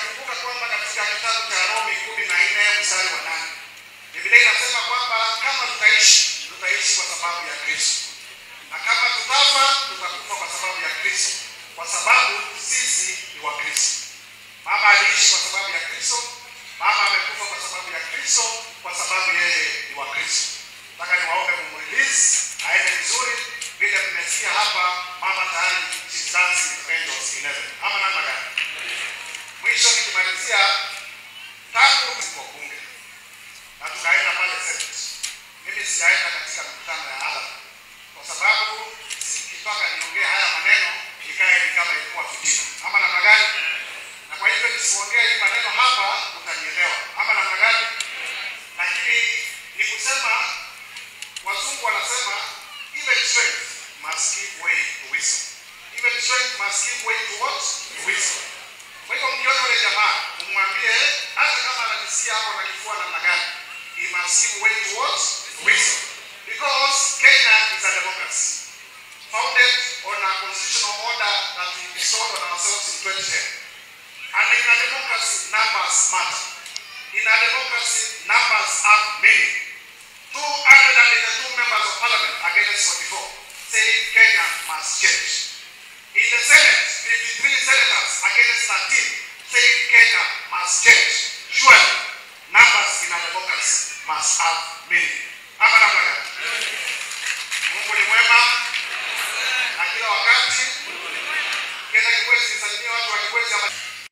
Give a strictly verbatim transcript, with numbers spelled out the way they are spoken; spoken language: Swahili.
Mtakumbuka kwamba katika kitabu cha Roma kumi na nne mstari wa nane Biblia inasema kwamba kama tutaishi, tutaishi kwa sababu ya Kristo. Na kama tutafa, tutakufa kwa sababu ya Kristo. Kwa sababu sisi ni wa Kristo. Mama aliishi kwa sababu ya Kristo. Mama amekufa kwa sababu ya Kristo, kwa sababu yeye ni wa Kristo. Nataka niwaombe kumrelease aende vizuri. Vile mmesikia hapa, mama tayari she's dancing with angels in heaven. Ama namna gani? Mwisho nikimalizia, tangu kwa bunge na tukaenda pale Senate. Mimi sijaenda katika mkutano ya hadhara kwa sababu sikitaka niongee haya maneno ikae ni kama ilikuwa fitina. Ama namna gani? Na kwa hivyo nisiongee hii maneno hapa utanielewa. Ama namna gani? Lakini ni kusema wazungu wanasema even strength must give way to wisdom. Even strength must give way to what? To wisdom. Kwa hivyo mkiona yule jamaa, umwambie hata kama anajisikia hapo na kifua namna gani, he must give way to what? To wisdom. Because Kenya is a democracy founded on a constitutional order that we bestowed on ourselves in twenty ten. And in a democracy, numbers matter. In a democracy, numbers have meaning.